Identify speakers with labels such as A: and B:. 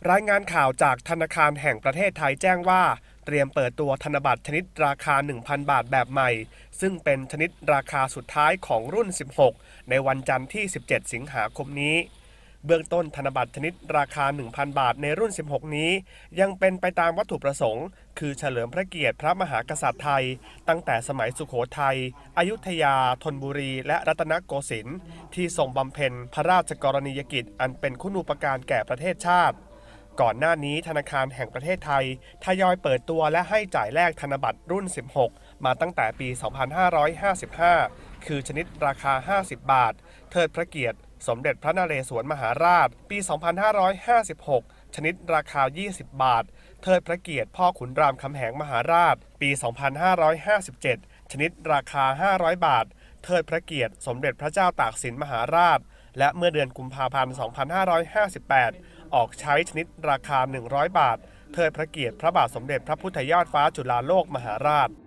A: รายงานข่าวจากธนาคารแห่งประเทศไทยแจ้งว่าเตรียมเปิดตัวธนบัตรชนิดราคา 1,000 บาทแบบใหม่ซึ่งเป็นชนิดราคาสุดท้ายของรุ่น 16 ในวันจันทร์ที่ 17 สิงหาคมนี้เบื้องต้นธนบัตรชนิดราคา 1,000 บาทในรุ่น 16 นี้ยังเป็นไปตามวัตถุประสงค์คือเฉลิมพระเกียรติพระมหากษัตริย์ไทยตั้งแต่สมัยสุโขทัยอยุธยาธนบุรีและรัตนโกสินทร์ที่ทรงบำเพ็ญพระราชกรณียกิจอันเป็นคุณูปการแก่ประเทศชาติก่อนหน้านี้ธนาคารแห่งประเทศไทยทยอยเปิดตัวและให้จ่ายแลกธนบัตรรุ่น 16 มาตั้งแต่ปี 2555 คือชนิดราคา 50 บาทเทิดพระเกียรติสมเด็จพระนเรศวรมหาราช ปี 2556 ชนิดราคา 20 บาทเทิดพระเกียรติพ่อขุนรามคำแหงมหาราช ปี 2557 ชนิดราคา 500 บาทเทิดพระเกียรติสมเด็จพระเจ้าตากสินมหาราชและเมื่อเดือนกุมภาพันธ์ 2558 ออกใช้ชนิดราคา 100 บาทเทิดพระเกียรติพระบาทสมเด็จพระพุทธยอดฟ้าจุฬาโลกมหาราช